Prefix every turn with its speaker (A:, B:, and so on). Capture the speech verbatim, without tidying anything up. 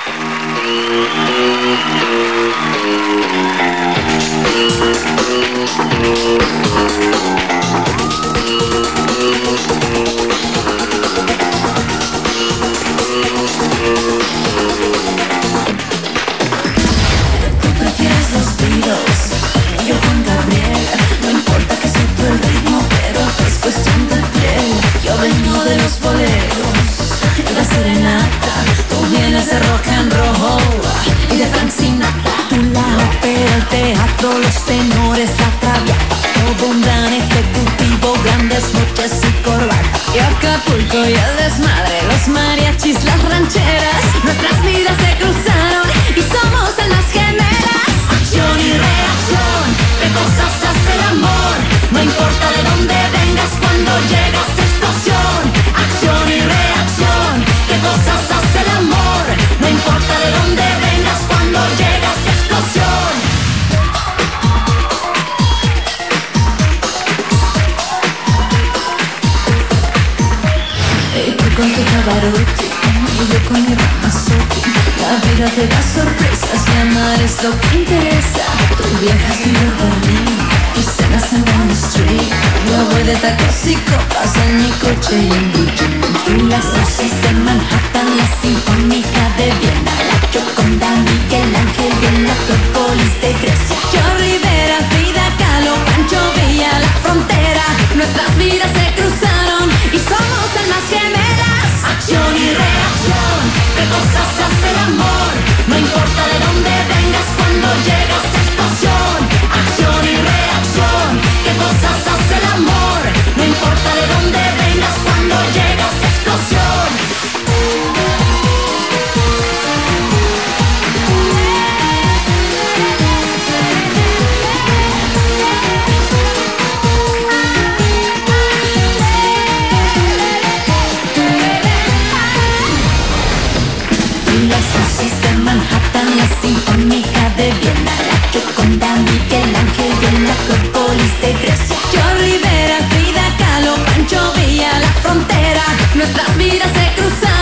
A: Los tenores, la traviata, todo un gran ejecutivo, grandes noches y corbata. Y Acapulco y el desmadre, los mariachis, las rancheras, nuestras vidas se cruzaron y somos almas gemelas. Acción y reacción, qué cosas hace el amor, no importa de dónde vengas cuando llegas, explosión. Acción y reacción, qué cosas hace el amor, no importa de dónde vengas cuando llegas, explosión. Con tu Pavarotti y yo con mi Ramazzotti, la vida te da sorpresas y amar es lo que interesa. Tú viajas y yo Berlín y cenas en Down Street. Yo voy de tacos y copas en mi coche y en blue jeans. Tú las luces de Manhattan, la Sinfónica de Viena, la Gioconda, Miguel Ángel y el Acrópolis de Grecia. Yo Rivera, Frida Kahlo, Pancho Villa, la frontera. Nuestras vidas se cruzaron y somos almas gemelas. Acción y reacción, qué cosas hace el amor, no importa de dónde vengas cuando llegas, explosión. Acción y reacción, qué cosas hace el amor, no importa de dónde vengas cuando llegas, explosión. Manhattan, la Sinfónica de Viena, la Gioconda, Miguel Ángel y el Acrópolis de Grecia. Yo Rivera, Frida Kahlo, Pancho Villa, la frontera. Nuestras vidas se cruzan